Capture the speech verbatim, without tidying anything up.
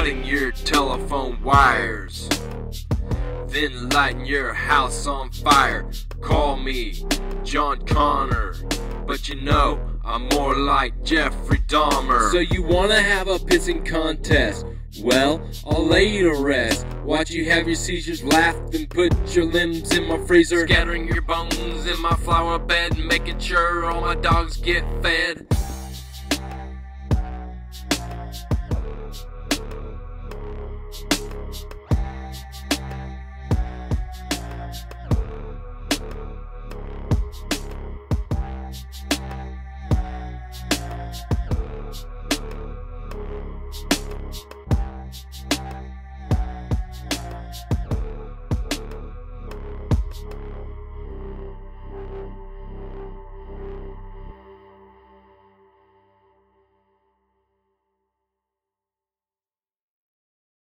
cutting your telephone wires, then lighting your house on fire. Call me John Connor, but you know I'm more like Jeffrey Dahmer. So you wanna have a pissing contest? Well, I'll lay you to rest. Watch you have your seizures, laugh, then put your limbs in my freezer, scattering your bones in my flower bed, making sure all my dogs get fed.